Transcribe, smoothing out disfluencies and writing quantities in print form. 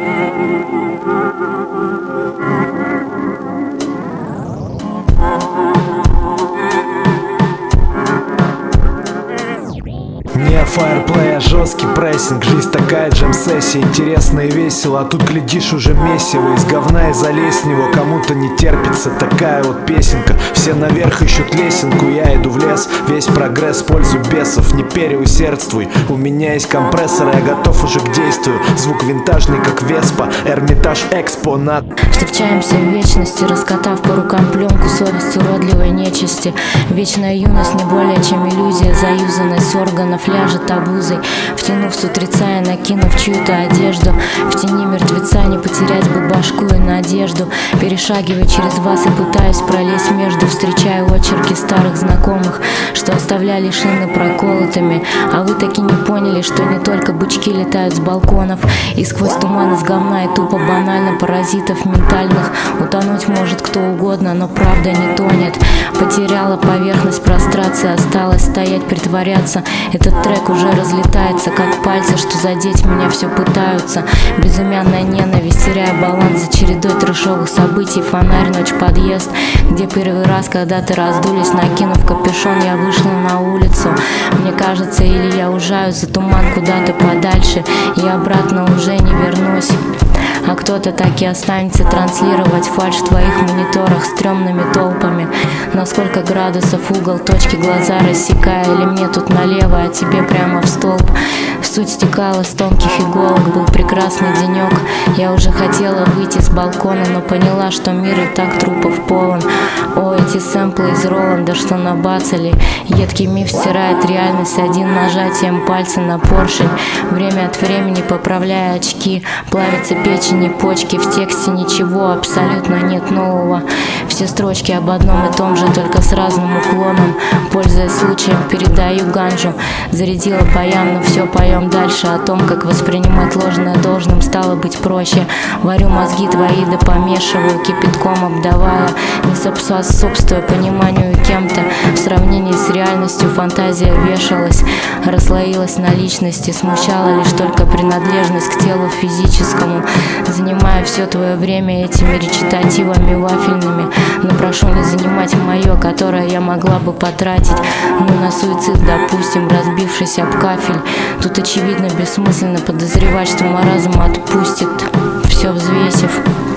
Не фаерплей, а жесткий прессинг. Жизнь такая джем-сессия, интересно и весело. А тут глядишь уже месиво, из говна и залезть в него. Кому-то не терпится такая вот песенка. Все наверх ищут лесенку, я иду в лес. Весь прогресс в пользу бесов, не переусердствуй. У меня есть компрессор, я готов уже к действию. Звук винтажный, как Веспа, Эрмитаж экспонат. Встречаемся в вечности, раскатав по рукам пленку совесть уродливой нечисти. Вечная юность не более чем иллюзия, заюзанность органов ляжет обузой. Втянув с утреца и накинув чью-то одежду, в тени мертвеца не потерять бы башку и надежду. Перешагивая через вас и пытаюсь пролезть между, встречаю очерки старых знакомых, что оставляли шины проколотыми. А вы таки не поняли, что не только бычки летают с балконов, и сквозь туман из говна и тупо банально паразитов ментальных утонуть может кто угодно, но правда не тонет. Потеряла поверхность прострации, осталось стоять, притворяться. Этот трек уже разлетается, как пальцы, что задеть меня все пытаются. Безымянная ненависть, теряя баланс за чередой трешовых событий. Фонарь, ночь, подъезд, где первый раз когда-то раздулись, накинув капюшон, я вышла на улицу. Мне кажется, или я ужаюсь за туман куда-то подальше, и обратно уже не вернусь. А кто-то так и останется транслировать фальшь в твоих мониторах стрёмными толпами. На сколько градусов угол, точки, глаза рассекая, или мне тут налево, а тебе прямо в столб. Суть стекала с тонких иголок, был прекрасный денек. Я уже хотела выйти с балкона, но поняла, что мир и так трупов полон. О, эти сэмплы из Роланда, что набацали. Едкий миф стирает реальность одним нажатием пальца на поршень. Время от времени поправляя очки, плавится печень и почки. В тексте ничего абсолютно нет нового. Все строчки об одном и том же, только с разным уклоном. Пользуясь случаем, передаю ганжу. Зарядила баян, но все поем дальше. О том, как воспринимать ложное должным стало быть проще. Варю мозги твои, да помешиваю, кипятком обдавая. Не способствуя пониманию кем-то. В сравнении с реальностью фантазия вешалась, расслоилась на личности. Смущала лишь только принадлежность к телу физическому. Занимая все твое время этими речитативами вафельными. Но прошу не занимать мое, которое я могла бы потратить, ну, на суицид, допустим, разбившись об кафель. Тут очевидно бессмысленно подозревать, что маразм отпустит, все взвесив.